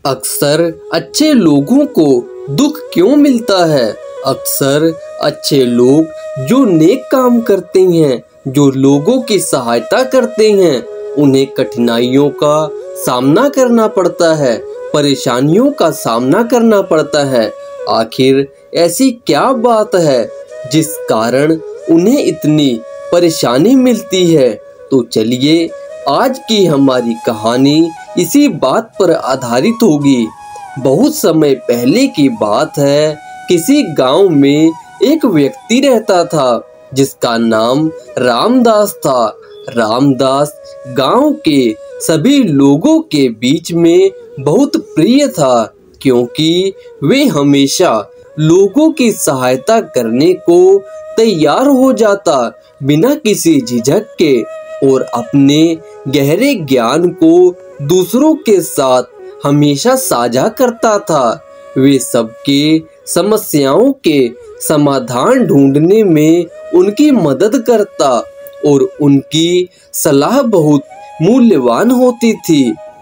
अक्सर अच्छे लोगों को दुख क्यों मिलता है? अक्सर अच्छे लोग जो नेक काम करते हैं, जो लोगों की सहायता करते हैं, उन्हें कठिनाइयों का सामना करना पड़ता है, परेशानियों का सामना करना पड़ता है। आखिर ऐसी क्या बात है जिस कारण उन्हें इतनी परेशानी मिलती है? तो चलिए आज की हमारी कहानी इसी बात पर आधारित होगी। बहुत समय पहले की बात है, किसी गांव में एक व्यक्ति रहता था जिसका नाम रामदास था। रामदास गांव के सभी लोगों के बीच में बहुत प्रिय था, क्योंकि वे हमेशा लोगों की सहायता करने को तैयार हो जाता, बिना किसी झिझक के, और अपने गहरे ज्ञान को दूसरों के साथ हमेशा साझा करता था। वे सबके समस्याओं के समाधान ढूंढने में उनकी मदद करता और उनकी सलाह बहुत मूल्यवान होती थी।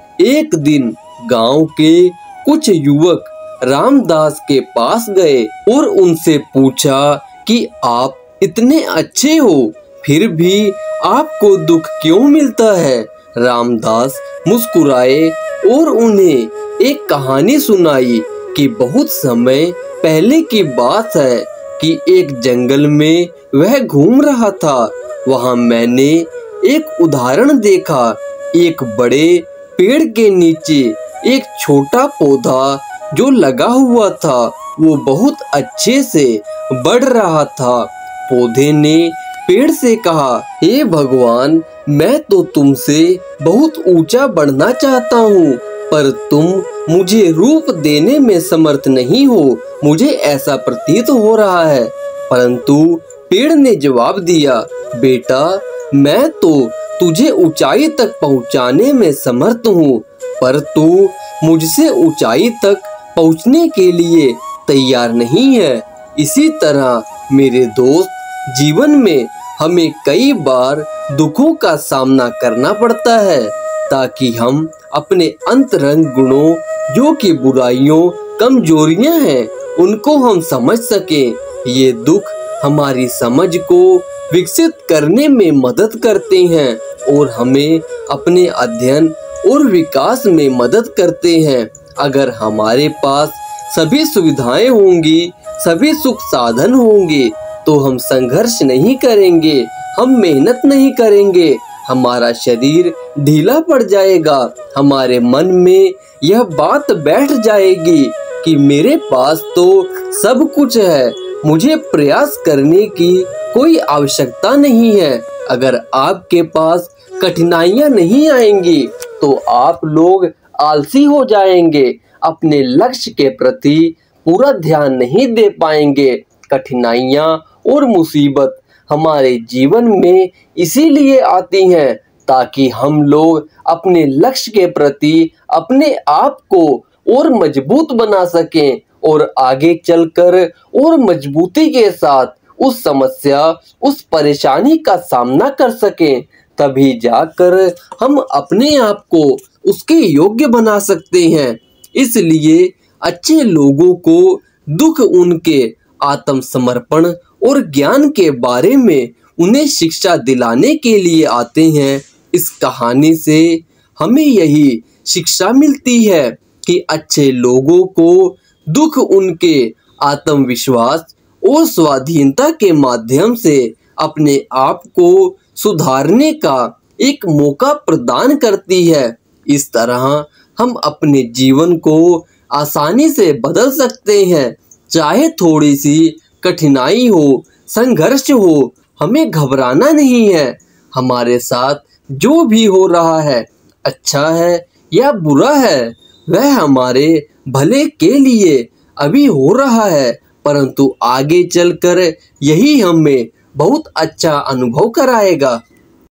एक दिन गांव के कुछ युवक रामदास के पास गए और उनसे पूछा कि आप इतने अच्छे हो, फिर भी आपको दुख क्यों मिलता है? रामदास मुस्कुराए और उन्हें एक कहानी सुनाई कि बहुत समय पहले की बात है कि एक जंगल में वह घूम रहा था। वहां मैंने एक उदाहरण देखा। एक बड़े पेड़ के नीचे एक छोटा पौधा जो लगा हुआ था, वो बहुत अच्छे से बढ़ रहा था। पौधे ने पेड़ से कहा, हे भगवान, मैं तो तुमसे बहुत ऊंचा बढ़ना चाहता हूँ, पर तुम मुझे रूप देने में समर्थ नहीं हो, मुझे ऐसा प्रतीत हो रहा है। परंतु पेड़ ने जवाब दिया, बेटा, मैं तो तुझे ऊंचाई तक पहुँचाने में समर्थ हूँ, पर तू मुझसे ऊंचाई तक पहुँचने के लिए तैयार नहीं है। इसी तरह मेरे दोस्त, जीवन में हमें कई बार दुखों का सामना करना पड़ता है, ताकि हम अपने अंतरंग गुणों, जो कि बुराइयों, कमजोरियां हैं, उनको हम समझ सकें। ये दुख हमारी समझ को विकसित करने में मदद करते हैं और हमें अपने अध्ययन और विकास में मदद करते हैं। अगर हमारे पास सभी सुविधाएं होंगी, सभी सुख साधन होंगे, तो हम संघर्ष नहीं करेंगे, हम मेहनत नहीं करेंगे, हमारा शरीर ढीला पड़ जाएगा, हमारे मन में यह बात बैठ जाएगी कि मेरे पास तो सब कुछ है, मुझे प्रयास करने की कोई आवश्यकता नहीं है। अगर आपके पास कठिनाइयां नहीं आएंगी तो आप लोग आलसी हो जाएंगे, अपने लक्ष्य के प्रति पूरा ध्यान नहीं दे पाएंगे। कठिनाइयां और मुसीबत हमारे जीवन में इसीलिए आती हैं ताकि हम लोग अपने लक्ष्य के प्रति अपने आप को और मजबूत बना सकें और आगे चलकर और मजबूती के साथ उस समस्या, उस परेशानी का सामना कर सकें। तभी जाकर हम अपने आप को उसके योग्य बना सकते हैं। इसलिए अच्छे लोगों को दुख उनके आत्मसमर्पण और ज्ञान के बारे में उन्हें शिक्षा दिलाने के लिए आते हैं। इस कहानी से हमें यही शिक्षा मिलती है कि अच्छे लोगों को दुख उनके आत्मविश्वास और स्वाधीनता के माध्यम से अपने आप को सुधारने का एक मौका प्रदान करती है। इस तरह हम अपने जीवन को आसानी से बदल सकते हैं। चाहे थोड़ी सी कठिनाई हो, संघर्ष हो, हमें घबराना नहीं है। हमारे साथ जो भी हो रहा है, अच्छा है या बुरा है, वह हमारे भले के लिए अभी हो रहा है, परंतु आगे चलकर यही हमें बहुत अच्छा अनुभव कराएगा।